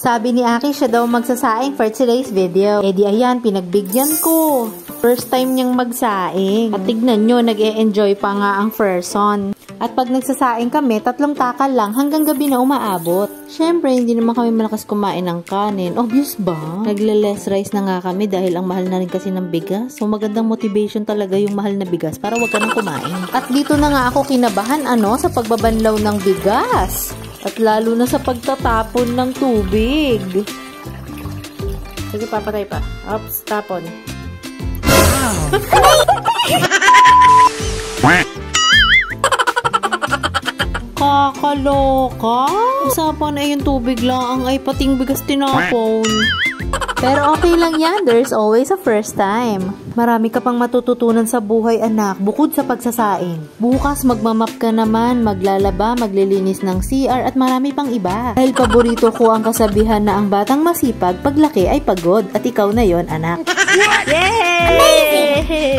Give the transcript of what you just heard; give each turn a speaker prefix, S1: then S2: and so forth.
S1: Sabi ni Aki siya daw magsasaing for today's video. Eh di ayan, pinagbigyan ko. First time niyang magsaing. At tignan nyo, nag-e-enjoy pa nga ang person. At pag nagsasaing kami, 3 takal lang hanggang gabi na umaabot. Syempre, hindi naman kami malakas kumain ng kanin. Obvious ba? Nagle-less rice na nga kami dahil ang mahal na rin kasi ng bigas. So magandang motivation talaga yung mahal na bigas para wag ka nang kumain. At dito na nga ako kinabahan sa pagbabanlaw ng bigas. At lalo na sa pagtatapon ng tubig. Sige, papatay pa. Oops, tapon. Kakaloka? Usapan ay yung tubig lang ay pating bigas tinapon. Pero okay lang yan. There's always a first time. Marami ka pang matututunan sa buhay, anak, bukod sa pagsasaing. Bukas magmamap ka naman, maglalaba, maglilinis ng CR at marami pang iba. Dahil paborito ko ang kasabihan na ang batang masipag, paglaki ay pagod. At ikaw na yon, anak. Yay! Amazing!